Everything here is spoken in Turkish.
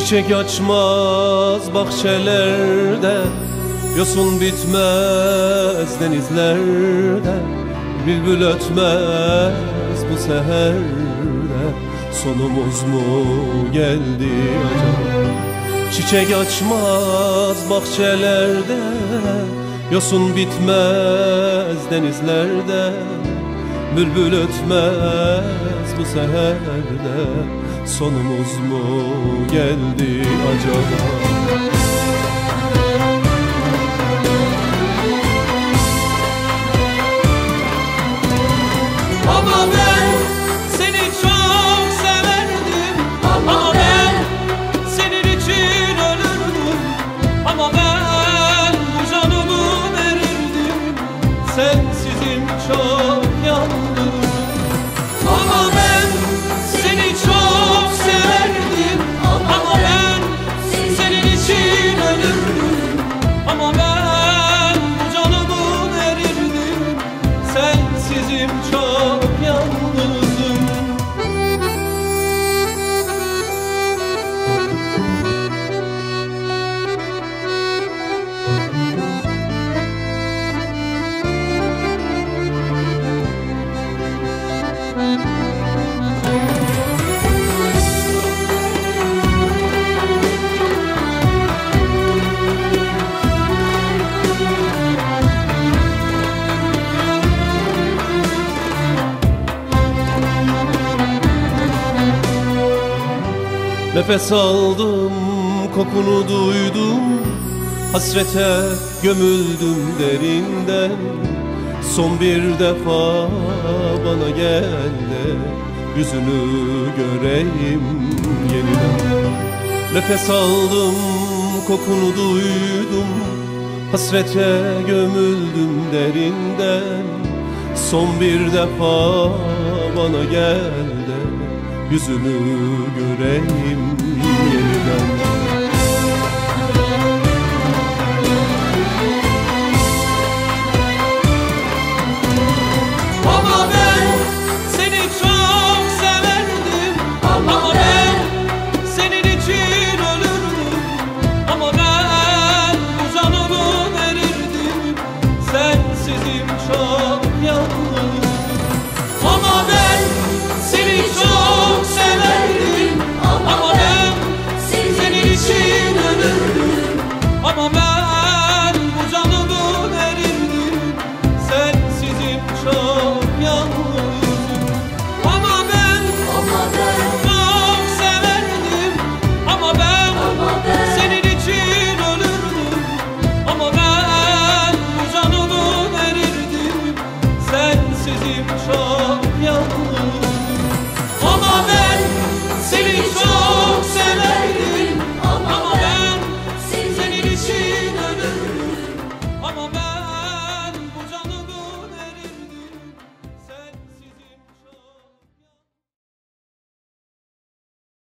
Çiçek açmaz bahçelerde, yosun bitmez denizlerde, bülbül ötmez bu seherde, sonumuz mu geldi acaba? Çiçek açmaz bahçelerde, yosun bitmez denizlerde, bülbül ötmez bu seherde, sonumuz mu geldi acaba? Ama ben seni çok severdim, ama ben senin için ölürdüm, ama ben bu canımı verirdim, sensizim çok yalnızım. Ama ben seni çok severdim, ama ben senin için ölürdüm, ama ben bu canımı verirdim, sensizim çok yalnızım. Nefes aldım, kokunu duydum, hasrete gömüldüm derinden. Son bir defa bana gel de yüzünü göreyim yeniden. Nefes aldım, kokunu duydum, hasrete gömüldüm derinden. Son bir defa bana gel de yüzünü göreyim yeniden.